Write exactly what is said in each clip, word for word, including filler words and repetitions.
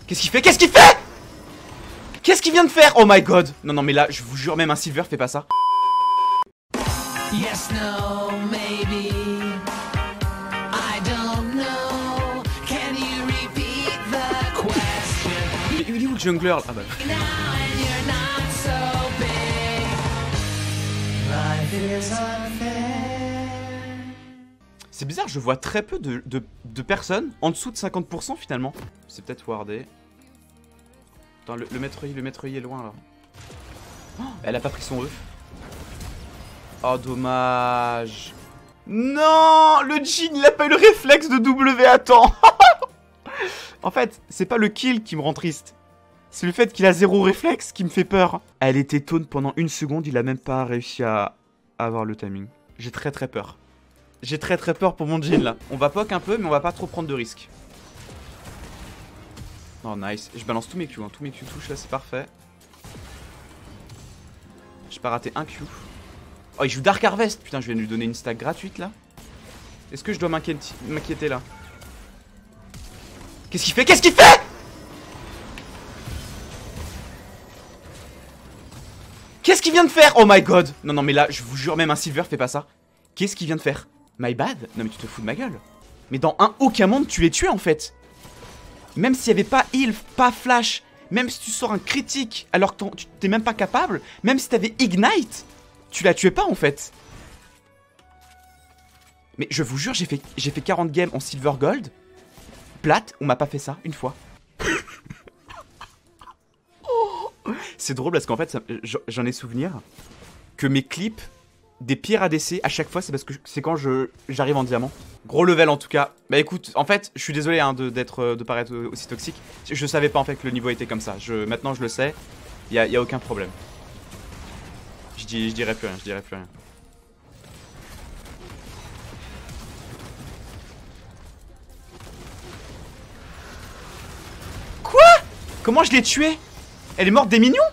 Qu'est-ce qu'il fait? Qu'est-ce qu'il fait? Qu'est-ce qu'il vient de faire? Oh my god. Non, non, mais là, je vous jure, même un silver fait pas ça. Yes, no, maybe. I don't know. Can you repeat the question? Mais il est où le jungler là? Ah bah. Now and you're not so big. Life is unfair. C'est bizarre, je vois très peu de, de, de personnes en dessous de cinquante pour cent finalement. C'est peut-être wardé. Attends, le, le maître I, le maître I est loin là. Oh, elle a pas pris son œuf. Oh, dommage. Non, le Jhin, il a pas eu le réflexe de W à temps. En fait, c'est pas le kill qui me rend triste. C'est le fait qu'il a zéro réflexe qui me fait peur. Elle était taunt pendant une seconde, il a même pas réussi à avoir le timing. J'ai très très peur. J'ai très très peur pour mon Jhin là. On va poke un peu, mais on va pas trop prendre de risques. Oh nice. Je balance tous mes Q, hein. Tous mes Q touchent là, c'est parfait. J'ai pas raté un Q. Oh, il joue Dark Harvest. Putain, je viens de lui donner une stack gratuite là. Est-ce que je dois m'inquiéter là? Qu'est-ce qu'il fait? Qu'est-ce qu'il fait? Qu'est-ce qu'il vient de faire? Oh my god. Non, non, mais là, je vous jure, même un silver fait pas ça. Qu'est-ce qu'il vient de faire? My bad? Non, mais tu te fous de ma gueule. Mais dans un aucun monde, tu les tuais en fait. Même s'il n'y avait pas heal, pas flash, même si tu sors un critique alors que tu t'es même pas capable, même si t'avais ignite, tu la tuais pas en fait. Mais je vous jure, j'ai fait, j'ai fait quarante games en silver gold. Plate, on m'a pas fait ça une fois. C'est drôle parce qu'en fait, j'en ai souvenir que mes clips des pires A D C à chaque fois, c'est parce que c'est quand je j'arrive en diamant. Gros level en tout cas. Bah écoute, en fait, je suis désolé hein, de, d'être, de paraître aussi toxique. Je savais pas en fait que le niveau était comme ça. Je, maintenant je le sais, il y a, y a aucun problème. Je, dis, je dirais plus rien, je dirais plus rien. Quoi? Comment je l'ai tuée? Elle est morte des mignons?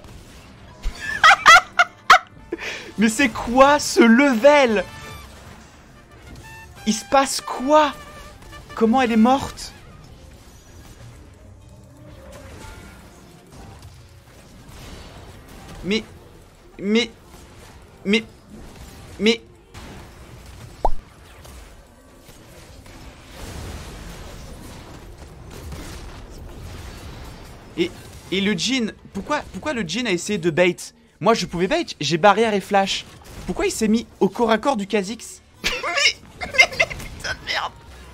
Mais c'est quoi ce level? Il se passe quoi? Comment elle est morte? Mais... Mais... Mais... Mais... Et... Et le Jhin... Pourquoi, pourquoi le Jhin a essayé de bait? Moi je pouvais bait, j'ai barrière et flash. Pourquoi il s'est mis au corps à corps du Kha'Zix? mais, mais, mais putain de merde.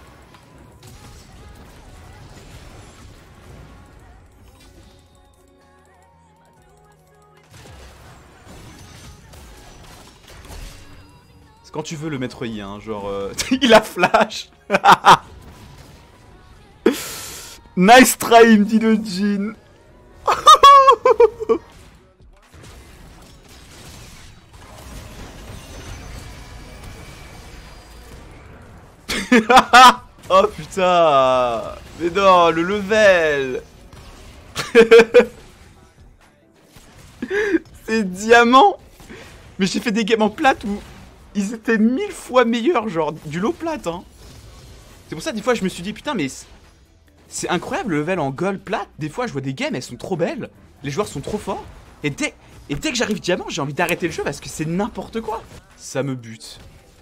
C'est quand tu veux le maître I, hein, genre... Euh, il a flash. Nice try, il me dit le Jhin. Oh putain. Mais non, le level. C'est diamant. Mais j'ai fait des games en plate où ils étaient mille fois meilleurs, genre du low plate hein. C'est pour ça des fois je me suis dit putain mais c'est incroyable le level en gold plate. Des fois je vois des games, elles sont trop belles, les joueurs sont trop forts. Et dès, et dès que j'arrive diamant, j'ai envie d'arrêter le jeu parce que c'est n'importe quoi. Ça me bute.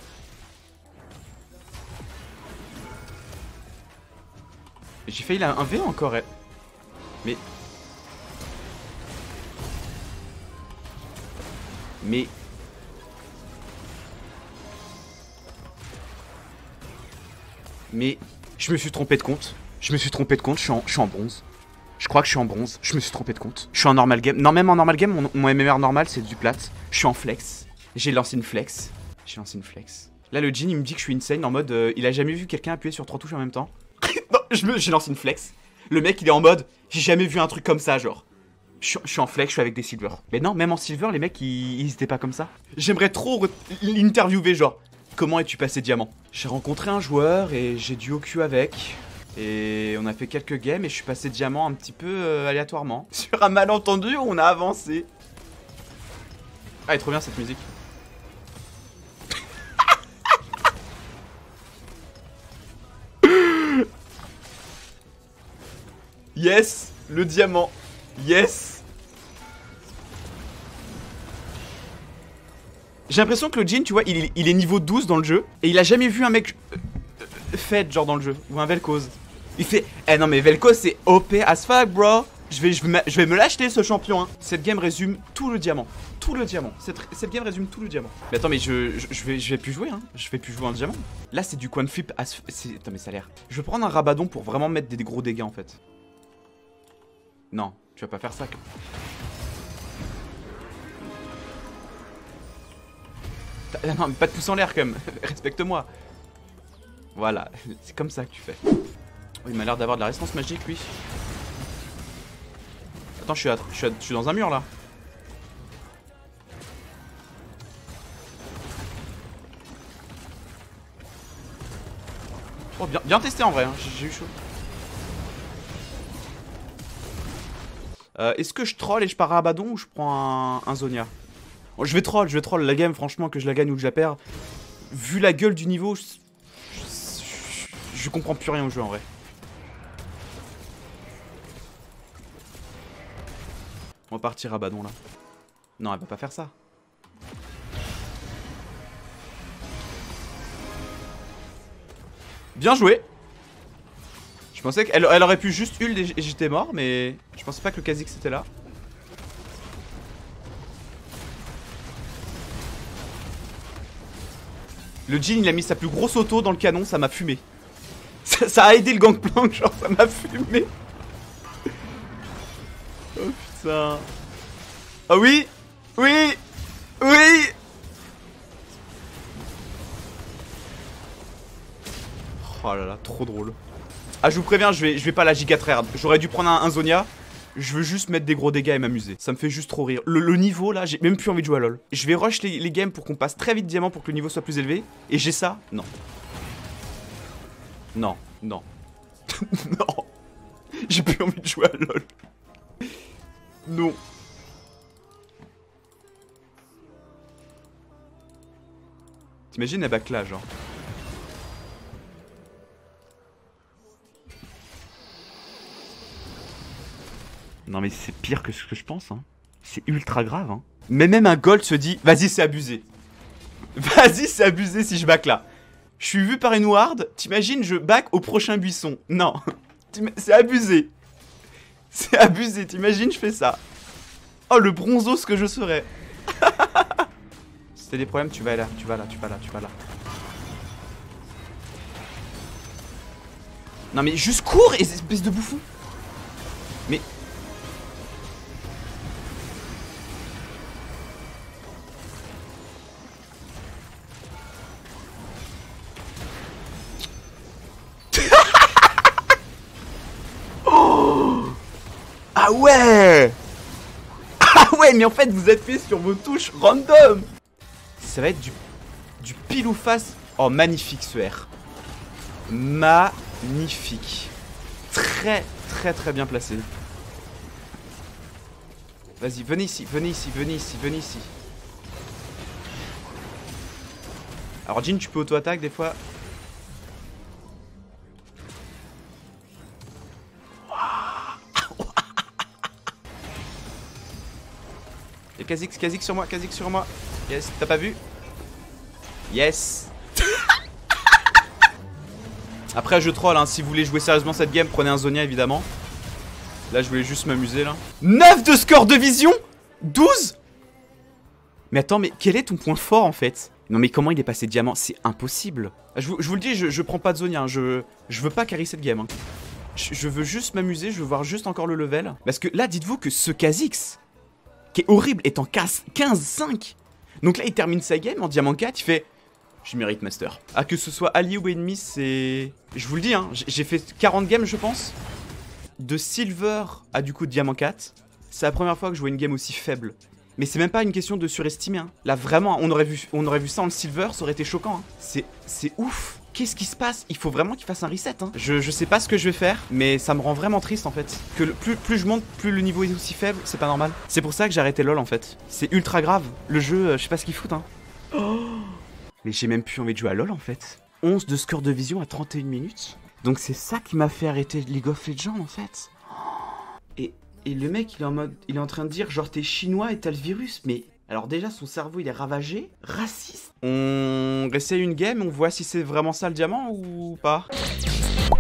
J'ai failli là un V encore. Mais... Mais... Mais... Je me suis trompé de compte. Je me suis trompé de compte, je suis en, je suis en bronze. Je crois que je suis en bronze, je me suis trompé de compte. Je suis en normal game. Non, même en normal game, mon, mon M M R normal, c'est du plate. Je suis en flex. J'ai lancé une flex. J'ai lancé une flex. Là, le Jhin, il me dit que je suis insane en mode... Euh, il a jamais vu quelqu'un appuyer sur trois touches en même temps. Non, j'ai lancé une flex. Le mec, il est en mode... J'ai jamais vu un truc comme ça, genre. Je, je suis en flex, je suis avec des silver. Mais non, même en silver, les mecs, ils, ils étaient pas comme ça. J'aimerais trop l'interviewer, genre... Comment es-tu passé diamant? J'ai rencontré un joueur et j'ai duo Q avec. Et on a fait quelques games et je suis passé diamant un petit peu euh, aléatoirement. Sur un malentendu, on a avancé. Ah, elle est trop bien cette musique. Yes. Le diamant. Yes. J'ai l'impression que le Jhin, tu vois, il, il est niveau douze dans le jeu. Et il a jamais vu un mec euh, euh, fait genre dans le jeu. Ou un Vel'Koz. Il fait, eh non mais Vel'Koz c'est O P as fuck bro. Je vais, je vais, je vais me l'acheter ce champion hein. Cette game résume tout le diamant. Tout le diamant. Cette, cette game résume tout le diamant. Mais attends mais je, je, je vais, je vais plus jouer hein. Je vais plus jouer un diamant. Là c'est du coin flip. As... Attends mais ça a l'air. Je vais prendre un Rabadon pour vraiment mettre des, des gros dégâts en fait. Non, tu vas pas faire ça. Non mais pas de pouce en l'air quand même. Respecte-moi. Voilà, c'est comme ça que tu fais. Oh, il m'a l'air d'avoir de la résistance magique lui. Attends, je suis, à, je, suis à, je suis dans un mur là. Oh, bien, bien testé en vrai, hein. J'ai eu chaud. Euh, Est-ce que je troll et je pars à Abaddon ou je prends un, un Zonia? Bon, je vais troll, je vais troll la game, franchement, que je la gagne ou que je la perds. Vu la gueule du niveau, je, je, je, je comprends plus rien au jeu en vrai. On va partir à Abaddon là. Non, elle va pas faire ça. Bien joué. Je pensais qu'elle elle aurait pu juste ult et j'étais mort, mais je pensais pas que le Kha'Zix était là. Le Jhin il a mis sa plus grosse auto dans le canon, ça m'a fumé. Ça, ça a aidé le gangplank, genre ça m'a fumé. Oh putain. Ah oui. Oui. Oui. Oh là là, trop drôle. Ah je vous préviens, je vais, je vais pas la giga trade. J'aurais dû prendre un, un Zonia. Je veux juste mettre des gros dégâts et m'amuser. Ça me fait juste trop rire. Le, le niveau là, j'ai même plus envie de jouer à LoL. Je vais rush les, les games pour qu'on passe très vite diamant pour que le niveau soit plus élevé. Et j'ai ça? Non. Non, non. Non. J'ai plus envie de jouer à LoL. Non. T'imagines la back là, genre. Non mais c'est pire que ce que je pense, hein. C'est ultra grave, hein. Mais même un gold se dit, vas-y c'est abusé. Vas-y c'est abusé si je back là. Je suis vu par une ward, t'imagines je back au prochain buisson. Non, c'est abusé. C'est abusé, t'imagines je fais ça. Oh le bronzos que je serais. Si t'as des problèmes tu vas là, tu vas là, tu vas là, tu vas là. Non mais juste cours, espèce de bouffon. Mais... Ah ouais. Ah ouais, mais en fait vous appuyez sur vos touches random. Ça va être du, du pile ou face. Oh magnifique ce R. Magnifique. Très très très bien placé. Vas-y, venez ici, venez ici, venez ici, venez ici. Alors Jhin tu peux auto-attaque des fois. Et Kha'Zix, Kha'Zix sur moi, Kha'Zix sur moi. Yes, t'as pas vu? Yes. Après je troll hein, si vous voulez jouer sérieusement cette game, prenez un Zonia évidemment. Là je voulais juste m'amuser là. neuf de score de vision, douze. Mais attends, mais quel est ton point fort en fait? Non mais comment il est passé diamant? C'est impossible. Je vous, je vous le dis, je, je prends pas de Zonia, hein. je, je veux pas carry cette game. Hein. Je, je veux juste m'amuser, je veux voir juste encore le level. Parce que là dites-vous que ce Kha'Zix, qui est horrible, est en quinze cinq. Donc là il termine sa game en diamant quatre, il fait... Je mérite master. Ah que ce soit allié ou ennemi, c'est... Je vous le dis hein, j'ai fait quarante games je pense. De silver à du coup diamant quatre. C'est la première fois que je vois une game aussi faible. Mais c'est même pas une question de surestimer hein. Là vraiment, on aurait vu, on aurait vu ça en silver, ça aurait été choquant hein. C'est c'est ouf. Qu'est-ce qui se passe? Il faut vraiment qu'il fasse un reset hein. je, je sais pas ce que je vais faire, mais ça me rend vraiment triste en fait. Que le, plus, plus je monte, plus le niveau est aussi faible, c'est pas normal. C'est pour ça que j'ai arrêté LoL en fait. C'est ultra grave. Le jeu, euh, je sais pas ce qu'il fout hein. Oh, mais j'ai même plus envie de jouer à LoL en fait. onze de score de vision à trente et une minutes. Donc c'est ça qui m'a fait arrêter League of Legends en fait. Et, et le mec, il est en mode, il est en train de dire genre t'es chinois et t'as le virus, mais alors déjà son cerveau il est ravagé, raciste. On essaye une game, on voit si c'est vraiment ça le diamant ou pas.